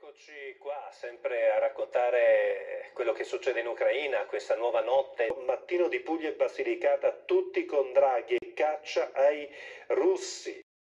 Eccoci qua, sempre a raccontare quello che succede in Ucraina, questa nuova notte. Mattino di Puglia e Basilicata, tutti con Draghi e caccia ai russi.